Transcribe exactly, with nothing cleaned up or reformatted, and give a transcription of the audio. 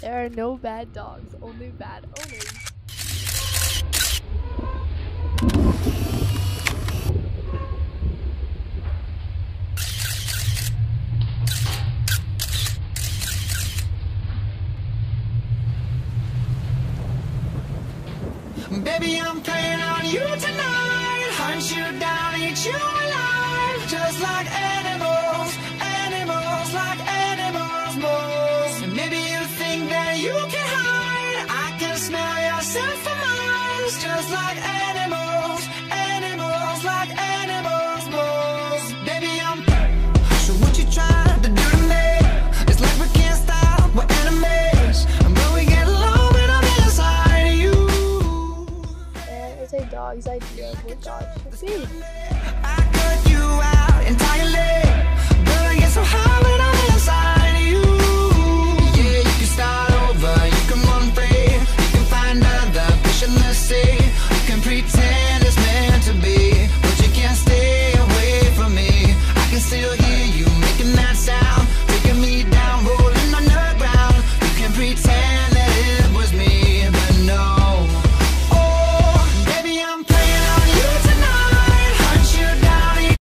There are no bad dogs, only bad owners. Baby, I'm playing on you tonight. Hunt you down, eat you alive. Just like animals, animals, like animals, moles. And maybe you think that you can hide. I can smell your scent for miles. Just like animals, animals, like animals, moles. Baby, I'm so what you trying to do to me? It's like we can't stop, we're enemies. But we get along when I'm inside you. And it's a dog's idea of what dogs should be. I cut you out entirely.